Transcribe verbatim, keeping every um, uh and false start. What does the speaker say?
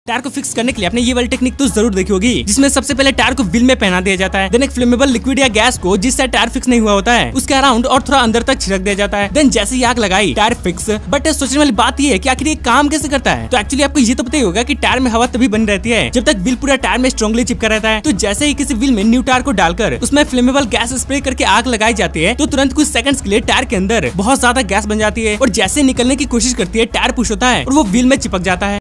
Tyre को fix करने के लिए आपने ये वाली टेक्निक तो जरूर देखी होगी, जिसमें सबसे पहले टायर को व्हील में पहना दिया जाता है। देन एक फ्लेमेबल लिक्विड या गैस को जिससे टायर फिक्स नहीं हुआ होता है उसके अराउंड और थोड़ा अंदर तक छिड़क दिया जाता है। देन जैसे ही आग लगाई टायर फिक्स। बट सोचने वाली बात ये है कि आखिर ये काम कैसे करता है। तो एक्चुअली आपको ये तो पता ही होगा कि टायर में हवा तभी बनी रहती है जब तक व्हील पूरा टायर में स्ट्रांगली चिपका रहता है। तो जैसे ही किसी व्हील में न्यू टायर को डालकर उसमें फ्लेमेबल गैस स्प्रे करके आग लगाई जाती है तो तुरंत कुछ सेकंड्स के लिए टायर के अंदर बहुत ज्यादा गैस बन जाती है और जैसे निकलने की कोशिश करती है टायर पुश होता है और वो व्हील में चिपक जाता है।